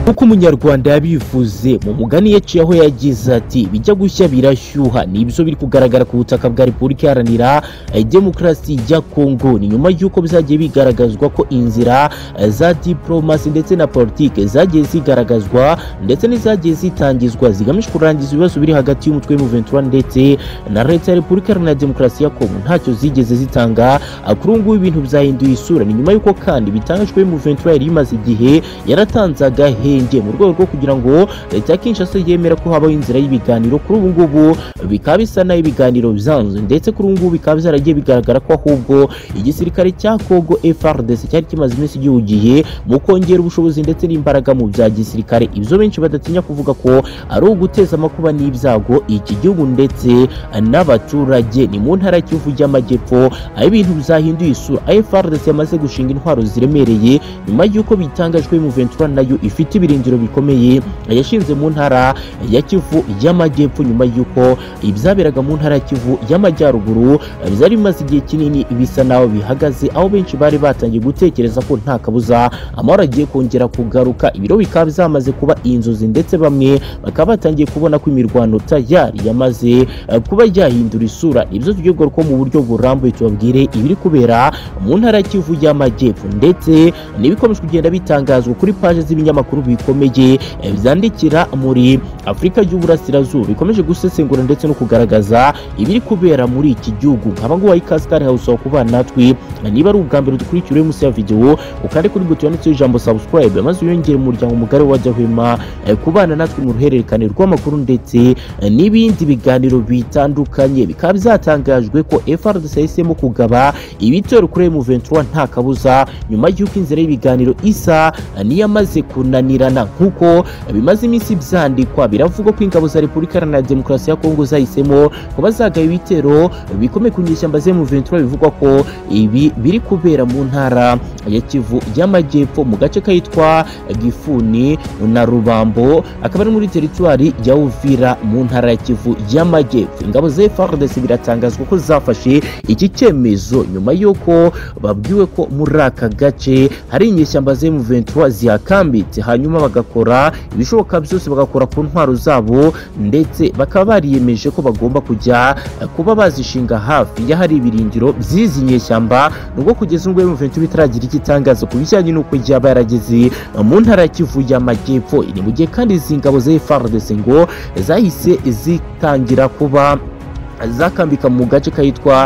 nkuko umunyarwanda yabivuze mu mugani yaciye aho yagize ati bijya gushya birashyuha nibyo biri kugaragara ku butaka bwa Repubulika Iharanira Demokarasi ya Kongo. Ni nyuma y'uko bizagiye bigaragazwa ko inzira za diplomasi ndetse na politike zagiye zigaragazwa ndetse n'izagiye zitangizwa zigamije kurangiza ibibazo biri hagati y'umutwe M23 ndetse na leta ya Repubulika Iharanira Demokarasi ya Kongo ntacyo zigeze zitanga. Kuri ubu ibintu byahinduye isura, ni nyuma y'uko kandi bitangajwe M23 yari imaze igihe yaratanze agahenge mu rwego rwo kugira ngo leta ya Kinshasa yemera ko habaho inzira y'ibiganiro. Kuri ubu ngubu bikaba bisa naho ibiganiro byanze ndetse kuri ubu ngubu bikaba byaragiye bigaragara ko ahubwo igisirikare cya Kongo Fardc cyari kimaze iminsi gihugiye mu kongera ubushobozi ndetse n'imbaraga mu bya gisirikare. Ibyo benshi badatinya kuvuga ko ari uguteza amakuba n'ibyago iki gihugu ndetse n'abaturage. Ni mu ntara y'Kivu y'Amajyepfo aho ibintu byahinduye isura. Fardc yamaze gushinga intwaro ziremereye nyuma y'uko bitangajwe M23 nayo ifite ibirindiro bikomeye yashinze mu ntara ya Kivu y'Amajyepfo nyuma y'uko ibyaberaga mu ntara ya Kivu y'Amajyaruguru byari bimaze igihe kinini bisa naho bihagaze, aho benshi bari batangiye gutekereza ko nta kabuza amahoro agiye kongera kugaruka. Ibiro bikaba byamaze kuba inzozi ndetse bamwe bakaba batangiye kubona ko imirwano tayari yamaze kuba yahindura isura. Ibyo tugiye ko mu buryo burambuye tubabwire ibiri kubera mu ntara ya Kivu y'Amajyepfo ndetse n'ibikomeje kugenda bitangazwa kuri paje z'ibinyamakuru bikomeye byandikira muri Afurika y'Uburasirazuba bikomeje gusesengura ndetse no kugaragaza ibiri kubera muri iki gihugu. Nkaba ngo wayikaskari hausa kubana natwe, niba ari ubwa mbere dukurikira munsi ya video ukande kuri buto yanditseho ijambo subscribe maze uyongere mu muryango mugari wajyahwema kubana natwe mu ruhererekane rw'amakuru ndetse n'ibindi biganiro bitandukanye. Bikaba byatangajwe ko Fardc yahisemo kugaba ibitero kuri M23 nta kabuza nyuma y'uko inzira y'ibiganiro isa niyamaze kunanirana. Nkuko bimaze iminsi byandikwa biravugwa ko ingabo za Repubulika Iharanira Demokarasi ya Kongo zahisemo kuba zagaba ibitero bikomeye ku nyeshyamba za M23. Bivugwa ko ibi biri kubera mu ntara ya Kivu y'Amajyepfo mu gace kitwa Gifuni na Rubambo, akaba ari muri teritwari ya Uvira mu ntara ya Kivu y'Amajyepfo. Ingabo za Fardc biratangazwa ko zafashe iki cyemezo nyuma y'uko babwiwe ko muri aka gace hari inyeshyamba za M23 zihakambitse, hanyuma bagakora ibishoboka byose bagakora ku ntwaro zabo ndetse bakaba bariyemeje ko bagomba kujya kuba bazishinga hafi y'ahari ibirindiro by'izi nyeshyamba. Nubwo kugeza ubwo M23 bitaragira igitangazo ku bijyanye n'uko yaba yarageze mu ntara ya Kivu y'Amajyepfo. Ni mu gihe kandi izi ngabo za Fardc ngo zahise zitangira kuba zakambika mu gace kitwa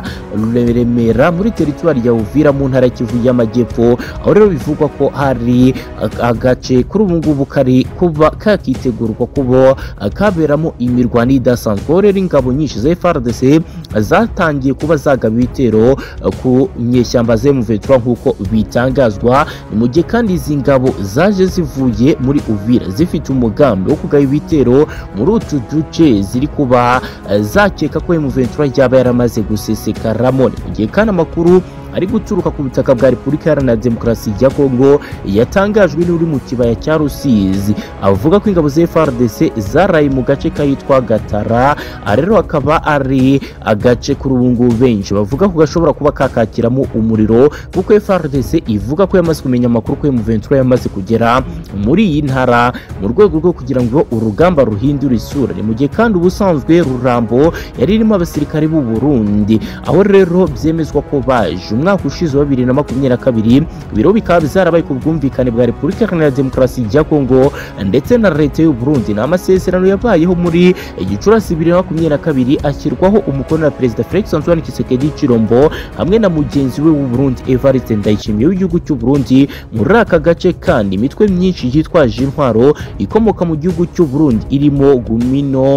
Remera muri teritwari ya Uvira mu ntara Kivu y'Amajyepfo, aho rero bivugwa ko hari agace kuri ubu ngubu kari kuba kakitegurwa kubo kaberamo imirwano idasanzwe. Rero ingabo nyinshi za Fardc zatangiye kuba zagaba ibitero ku nyeshyamba za M23 nkuko bitangazwa. Ni mu gihe kandi izi ngabo zaje zivuye muri Uvira zifite umugambi wo kugaba ibitero muri utu duce ziri kuba zakeka ko M23 yaba yaramaze gusesekaramo. Mu gihe kandi amakuru ari guturuka ku butaka bwa Repubulika Iharanira Demokarasi ya Kongo yatangajwe n'uri mu kibaya cya Rusizi, avuga ko ingabo za Fardc zaraye mu gace kitwa Gatara. Rero akaba ari agace kuri ubu ngubu benshi bavuga ko gashobora kuba kakakiramo umuriro, kuko Fardc ivuga ko yamaze kumenya amakuru ko M23 yamaze kugera muri iyi ntara mu rwego rwo kugira ngo urugamba ruhindure isura. Ni mu gihe kandi ubusanzwe Rurambo yari irimo abasirikare b'u Burundi, aho rero byemezwa ko baje umwaka ushize wa 2022. Ibiro bikaba bizarabaye ku bwumvikane bwa Repubulika Iharanira Demokarasi ya Kongo ndetse na leta y'u Burundi. N'amasezerano yabayeho muri Gicurasi 2022 ashyirwaho umukono na Perezida Felix Antoine Tshisekedi Chilombo hamwe na mugenzi we w'u Burundi Evariste Ndayishimiye w'igihugu cy'u Burundi. Muri aka gace kandi imitwe myinshi yitwaje intwaro ikomoka mu gihugu cy'u Burundi irimo Gumino,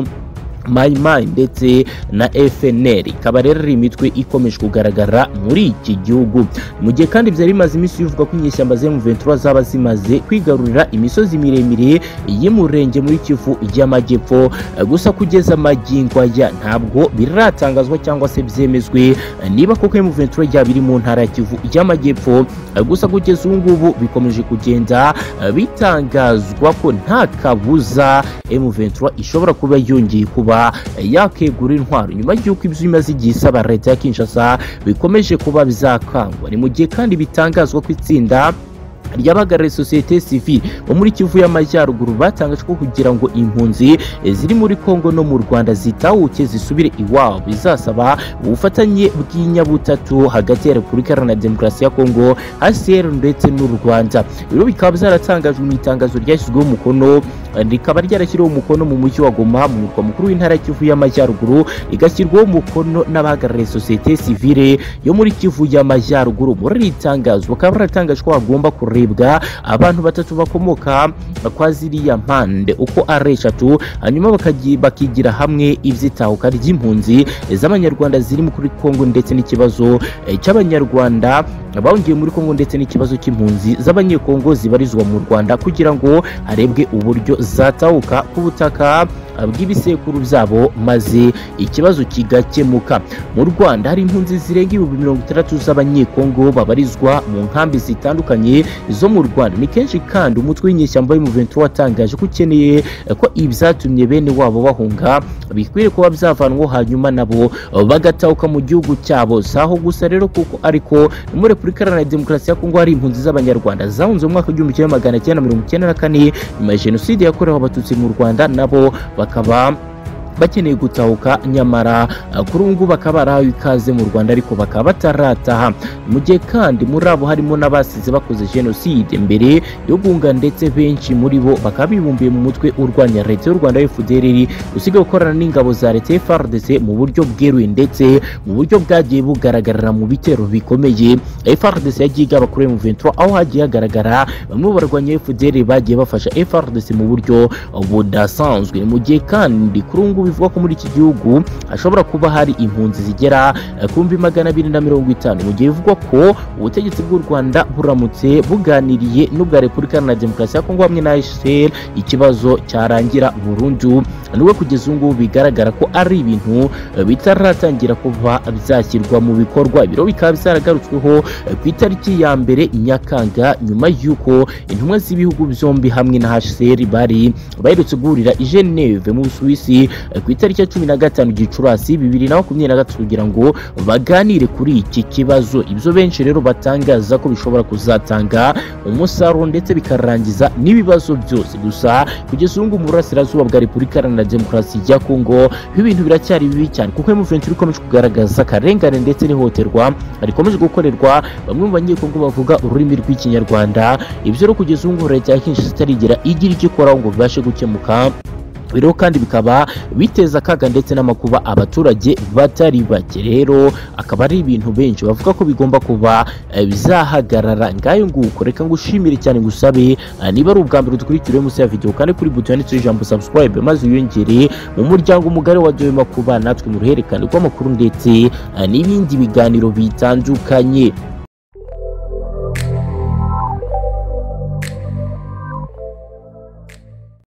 Mai ndetse na FNL ikaba rero imitwe ikomeje kugaragara muri iki gihugu. Mu gihe kandi byari bimaze iminsi bivuga ko inyeshyamba za M23 zaba zimaze kwigarurira imisozi miremire y'umurenge muri Kivu y'Amajyepfo. Gusa kugeza magingo aya ntabwo biratangazwa cyangwa se byemezwe niba koko M23 yabiri mu ntara ya Kivu y'Amajyepfo. Gusa kugeza ubu ngubu bikomeje kugenda bitangazwa ko nta kabuza M23 ishobora kuba yongeye kuba yakegura intwaro nyuma y'uko ibyo imaze igihe isaba leta ya Kinshasa bikomeje kuba bizakangwa. Ni mu gihe kandi bitangazwa ko itsinda ry'abahagarariye sosiyete sivile bo muri Kivu y'Amajyaruguru batangaje ko kugira ngo impunzi ziri muri Kongo no mu Rwanda zitahuke zisubire iwabo bizasaba ubufatanye bw'inyabutatu hagati ya Repubulika Iharanira Demokarasi ya Kongo HCR ndetse n'u Rwanda. Biro bikaba byaratangajwe mu itangazo ryashyizweho umukono rikaba ryarashyiriweho umukono mu mujyi wa Goma mu murwa mukuru w'intara ya Kivu y'Amajyaruguru rigashyirwaho umukono n'abahagarariye sosiyete sivile yo muri Kivu y'Amajyaruguru. Muri iri tangazo bakaba baratangaje ko bagomba kurebwa abantu batatu bakomoka kwa ziriya mpande uko ari eshatu, hanyuma bakigira hamwe ivy'itahuka ry'impunzi z'abanyarwanda ziri muri Kongo ndetse n'ikibazo cy'abanyarwanda bawungiye muri Kongo ndetse n'ikibazo cy'impunzi z'abanyekongo zibarizwa mu Rwanda kugira ngo harebwe uburyo zatahuka ku butaka bw'ibisekuru byabo maze ikibazo kigakemuka. Mu Rwanda hari impunzi zirenga 60,000 z'abanyekongo babarizwa mu nkambi zitandukanye zo mu Rwanda. Ni kenshi kandi umutwe w'inyeshyamba M23 watangaje ko ukeneye ko ibyatumye bene wabo bahunga bikwiriye kuba byavanwa hanyuma nabo bagatahuka mu gihugu cyabo. Saho gusa rero kuko ariko muri Repubulika Iharanira Demokarasi ya Kongo hari impunzi z'abanyarwanda zahunze mu mwaka w'1994 nyuma ya jenoside yakorewe abatutsi mu Rwanda, nabo bakaba bakeneye gutahuka nyamara kuri ubu bakaba barahawe ikaze mu Rwanda ariko bakaba batarataha. Mu gihe kandi muri abo harimo n'abasize bakoze jenoside mbere yo guhunga ndetse benshi muri bo bakaba bibumbiye mu mutwe urwanya leta y'u Rwanda FDLR usigaye gukorana n'ingabo za leta Fardc mu buryo bweruye ndetse mu buryo bwagiye bugaragarira mu bitero bikomeye. Fardc yagiye igaba kuri M23 aho hagiye hagaragara bamwe barwanya FDLR bagiye bafasha Fardc mu buryo budasanzwe. Mu gihe kandi kuri ubu bivuga ko muri iki gihugu hashobora kuba hari impunzi zigera ku 250 mu gihe bivugwa ko ubutegetsi bw'u Rwanda buramutse buganiriye n'ubwa Repubulika Iharanira Demokarasi ya Kongo hamwe na HCR ikibazo cyarangira burundu. Niwe kugeza ubu bigaragara ko ari ibintu bitaratangira kuva byashyirwa mu bikorwa. Ibiro bikaba byaragarutsweho ku itariki ya 2 Nyakanga nyuma y'uko intumwa z'ibihugu byombi hamwe na HCR baherutse guhurira i Geneve mu Busuwisi ku itariki ya 15 Gicurasi 2023 kugira ngo baganire kuri iki kibazo. Ibyo benshi rero batangaza ko bishobora kuzatanga umusaruro ndetse bikarangiza n'ibibazo byose. Gusa kugeza ubu mu burasirazuba bwa Repubulika Iharanira Demokarasi ya Kongo ibintu biracyari bibi cyane kuko M23 ikomeje kugaragaza akarengane ndetse n'ihohoterwa rikomeje gukorerwa bamwe mu banyekongo bavuga ururimi rw'Ikinyarwanda. Ibyo rero kugeza ubu leta ya Kinshasa itarigera igira icyo ikora ngo bibashe gukemuka. Biro kandi bikaba biteza akaga ndetse n'amakuba abaturage batari bake. Rero akaba ari ibintu benshi bavuga ko bigomba kuba bizahagarara. Ngayo nguko reka ngushimire cyane ngusabe niba ari ubwa mbere dukurikira munsi ya video kandi kuri button yanditseho ijambo subscribe maze uyongere mu muryango mugari wa Dema kuba natwe mu ruhererekane rw'amakuru ndetse n'ibindi biganiro bitandukanye.